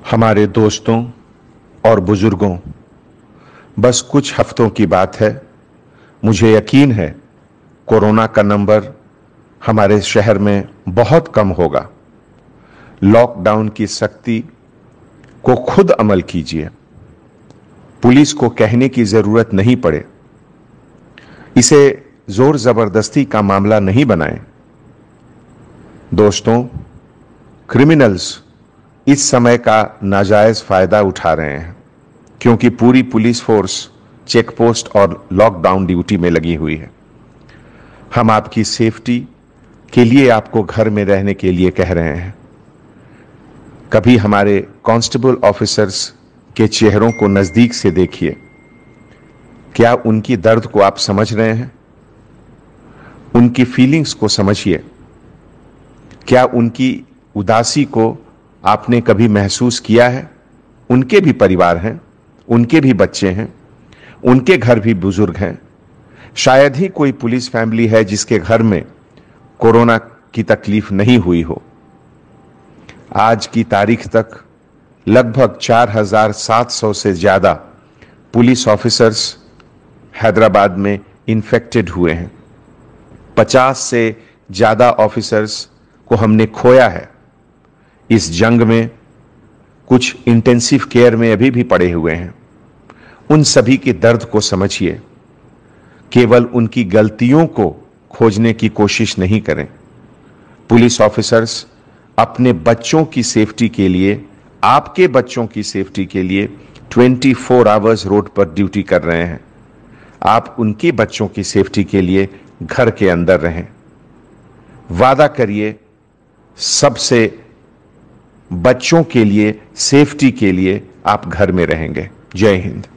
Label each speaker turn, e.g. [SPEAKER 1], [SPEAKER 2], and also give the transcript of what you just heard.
[SPEAKER 1] हमारे दोस्तों और बुजुर्गों, बस कुछ हफ्तों की बात है। मुझे यकीन है कोरोना का नंबर हमारे शहर में बहुत कम होगा। लॉकडाउन की सख्ती को खुद अमल कीजिए। पुलिस को कहने की जरूरत नहीं पड़े। इसे जोर जबरदस्ती का मामला नहीं बनाएं। दोस्तों, क्रिमिनल्स इस समय का नाजायज फायदा उठा रहे हैं क्योंकि पूरी पुलिस फोर्स चेक पोस्ट और लॉकडाउन ड्यूटी में लगी हुई है। हम आपकी सेफ्टी के लिए आपको घर में रहने के लिए कह रहे हैं। कभी हमारे कांस्टेबल ऑफिसर्स के चेहरों को नजदीक से देखिए। क्या उनकी दर्द को आप समझ रहे हैं? उनकी फीलिंग्स को समझिए। क्या उनकी उदासी को आपने कभी महसूस किया है? उनके भी परिवार हैं, उनके भी बच्चे हैं, उनके घर भी बुजुर्ग हैं। शायद ही कोई पुलिस फैमिली है जिसके घर में कोरोना की तकलीफ नहीं हुई हो। आज की तारीख तक लगभग 4,700 से ज्यादा पुलिस ऑफिसर्स हैदराबाद में इन्फेक्टेड हुए हैं। 50 से ज्यादा ऑफिसर्स को हमने खोया है। इस जंग में कुछ इंटेंसिव केयर में अभी भी पड़े हुए हैं। उन सभी के दर्द को समझिए। केवल उनकी गलतियों को खोजने की कोशिश नहीं करें। पुलिस ऑफिसर्स अपने बच्चों की सेफ्टी के लिए, आपके बच्चों की सेफ्टी के लिए 24 आवर्स रोड पर ड्यूटी कर रहे हैं। आप उनके बच्चों की सेफ्टी के लिए घर के अंदर रहें। वादा करिए सबसे बच्चों के लिए, सेफ्टी के लिए आप घर में रहेंगे। जय हिंद।